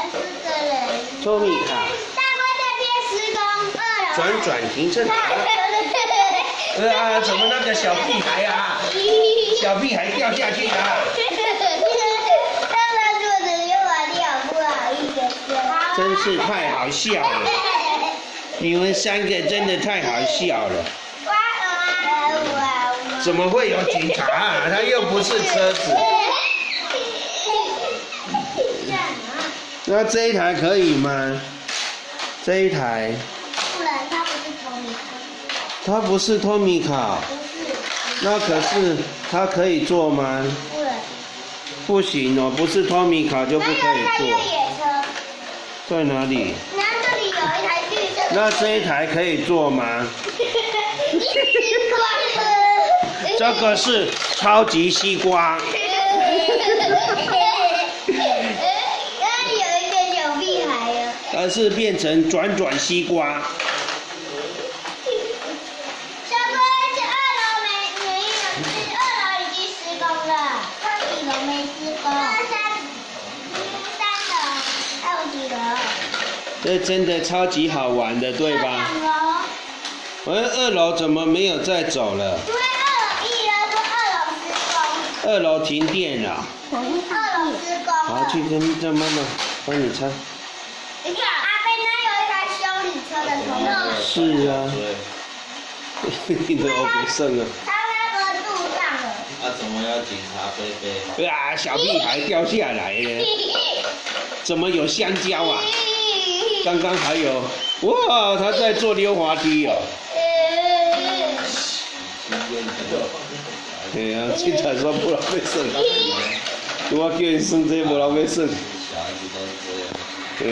托米卡， 大哥这边施工2楼。 转转停车场。怎么那个小屁孩啊？小屁孩掉下去了。 让他坐着又滑掉，不好意思。 真是太好笑了，你们3个真的太好笑了。怎么会有警察啊？他又不是车子。那这一台可以吗？这一台。 不然它不是托米卡。 它不是托米卡。 不是。 那可是它可以坐吗？ 不能。 不行哦，不是托米卡就不可以坐。 那越野车。 在哪里？ 那这里有一台绿色的。 那这一台可以坐吗？这个是超级西瓜。 有一个小屁孩啊。 它是变成转转西瓜。 小哥，这2楼没有，2楼已经施工了，这几楼没施工。3楼，还有几楼？ 这真的超级好玩的，对吧 2楼。 2楼怎么没有再走了？ 因为1楼施工。 2楼停电了。 2楼施工。 好，去跟这妈妈帮你拆。 你看，阿贝那有一台修理车的同事。 是啊。你都没剩了。 他那个路上了。 怎么要警察贝贝？ 小屁孩掉下来了。怎么有香蕉啊？刚刚还有，哇，他在做溜滑梯哦。对啊，警察说不能被算，我叫伊算这无人要算。